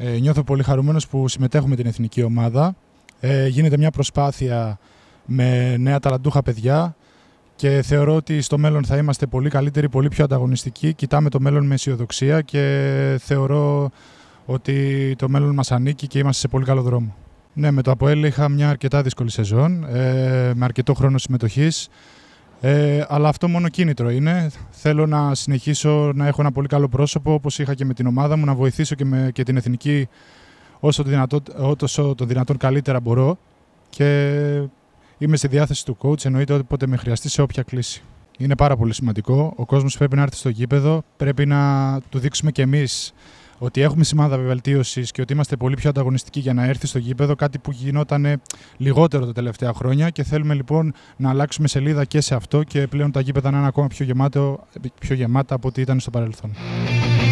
Νιώθω πολύ χαρούμενος που συμμετέχω με την εθνική ομάδα. Γίνεται μια προσπάθεια με νέα ταλαντούχα παιδιά και θεωρώ ότι στο μέλλον θα είμαστε πολύ καλύτεροι, πολύ πιο ανταγωνιστικοί. Κοιτάμε το μέλλον με αισιοδοξία και θεωρώ ότι το μέλλον μας ανήκει και είμαστε σε πολύ καλό δρόμο. Ναι, με το ΑΠΟΕΛ είχα μια αρκετά δύσκολη σεζόν, με αρκετό χρόνο συμμετοχής. Αλλά αυτό μόνο κίνητρο είναι. Θέλω να συνεχίσω να έχω ένα πολύ καλό πρόσωπο, όπως είχα και με την ομάδα μου, να βοηθήσω και την εθνική όσο το δυνατόν καλύτερα μπορώ. Και είμαι στη διάθεση του coach, εννοείται όποτε με χρειαστεί σε όποια κλίση. Είναι πάρα πολύ σημαντικό. Ο κόσμος πρέπει να έρθει στο γήπεδο, πρέπει να του δείξουμε κι εμείς ότι έχουμε σημάδια βελτίωσης και ότι είμαστε πολύ πιο ανταγωνιστικοί για να έρθει στο γήπεδο, κάτι που γινόταν λιγότερο τα τελευταία χρόνια και θέλουμε λοιπόν να αλλάξουμε σελίδα και σε αυτό και πλέον τα γήπεδα να είναι ακόμα πιο γεμάτα από ό,τι ήταν στο παρελθόν.